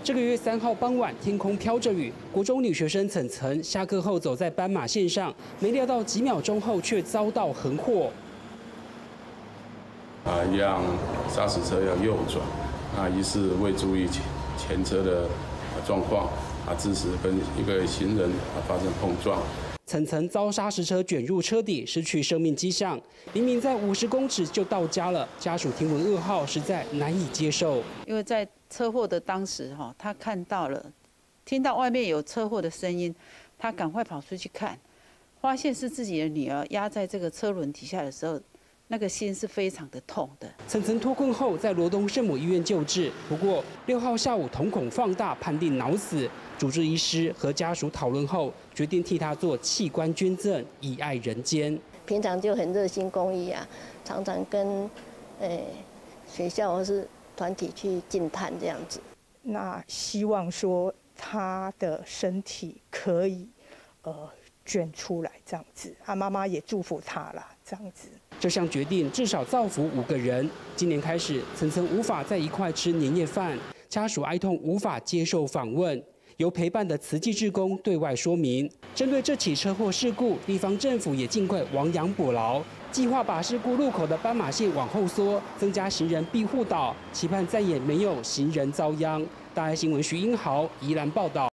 这个月3号傍晚，天空飘着雨，国中女学生岑岑下课后走在斑马线上，没料到几秒钟后却遭到横祸。 让砂石车要右转，疑似未注意前车的状况，致使跟一个行人发生碰撞。 岑岑遭砂石车卷入车底，失去生命迹象。明明在50公尺就到家了，家属听闻噩耗，实在难以接受。 因为在车祸的当时，他看到了，听到外面有车祸的声音，他赶快跑出去看，发现是自己的女儿压在这个车轮底下的时候。 那个心是非常的痛的。 岑岑脱困后，在罗东圣母医院救治，不过6号下午瞳孔放大，判定脑死。主治医师和家属讨论后，决定替他做器官捐赠，以爱人间。 平常就很热心公益啊，常常跟学校或是团体去净滩这样子。 那希望说他的身体可以捐出来这样子，妈妈也祝福他啦，这样子。 这项决定至少造福5个人。今年开始，岑岑无法在一块吃年夜饭，家属哀痛无法接受访问，由陪伴的慈济志工对外说明。针对这起车祸事故，地方政府也尽快亡羊补牢，计划把事故路口的斑马线往后缩，增加行人庇护岛，期盼再也没有行人遭殃。大爱新闻徐英豪宜兰报道。